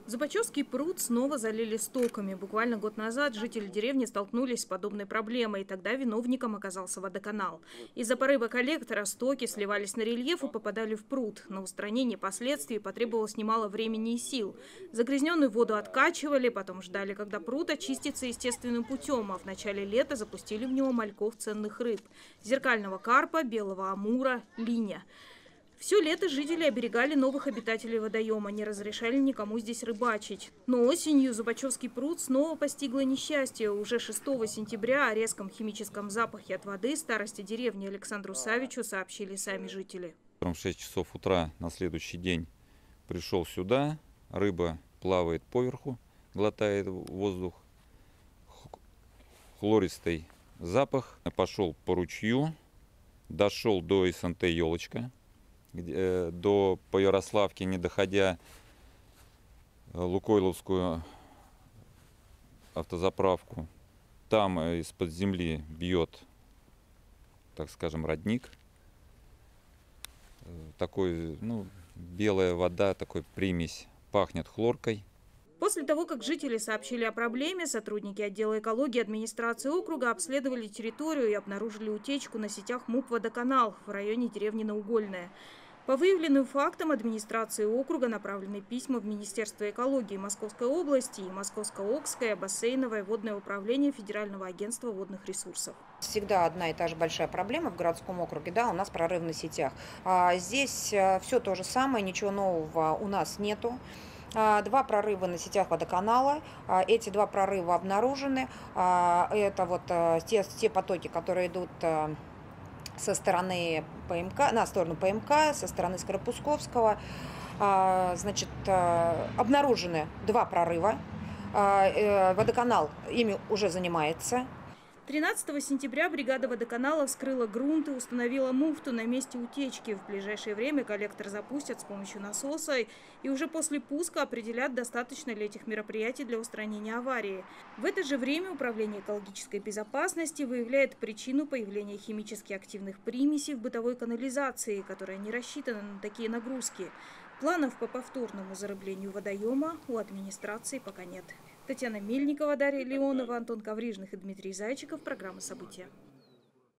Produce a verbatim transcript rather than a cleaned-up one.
Зубачевский пруд снова залили стоками. Буквально год назад жители деревни столкнулись с подобной проблемой, и тогда виновником оказался водоканал. Из-за порыва коллектора стоки сливались на рельеф и попадали в пруд. На устранение последствий потребовалось немало времени и сил. Загрязненную воду откачивали, потом ждали, когда пруд очистится естественным путем, а в начале лета запустили в него мальков ценных рыб – зеркального карпа, белого амура, линя. Все лето жители оберегали новых обитателей водоема, не разрешали никому здесь рыбачить. Но осенью Зубачевский пруд снова постигло несчастье. Уже шестого сентября о резком химическом запахе от воды старосте деревни Александру Савичу сообщили сами жители. В шесть часов утра на следующий день пришел сюда, рыба плавает поверху, глотает воздух, хлористый запах. Пошел по ручью, дошел до СНТ «Елочка». До по Ярославке, не доходя Лукойловскую автозаправку, там из-под земли бьет, так скажем, родник. Такой, ну, белая вода, такой примесь, пахнет хлоркой. После того, как жители сообщили о проблеме, сотрудники отдела экологии администрации округа обследовали территорию и обнаружили утечку на сетях МУП «Водоканал» в районе деревни Наугольная. По выявленным фактам администрации округа направлены письма в Министерство экологии Московской области и Московско-Окское бассейновое водное управление Федерального агентства водных ресурсов. Всегда одна и та же большая проблема в городском округе, да, у нас прорыв на сетях. А здесь все то же самое, ничего нового у нас нету. Два прорыва на сетях водоканала. Эти два прорыва обнаружены. Это вот те, те потоки, которые идут со стороны ПМК, на сторону ПМК, со стороны Скоропусковского. Значит, обнаружены два прорыва. Водоканал ими уже занимается. тринадцатого сентября бригада водоканала вскрыла грунт и установила муфту на месте утечки. В ближайшее время коллектор запустят с помощью насоса и уже после пуска определят, достаточно ли этих мероприятий для устранения аварии. В это же время Управление экологической безопасности выявляет причину появления химически активных примесей в бытовой канализации, которая не рассчитана на такие нагрузки. Планов по повторному зарыблению водоема у администрации пока нет. Татьяна Мельникова, Дарья Леонова, Антон Коврижных и Дмитрий Зайчиков. Программа «События».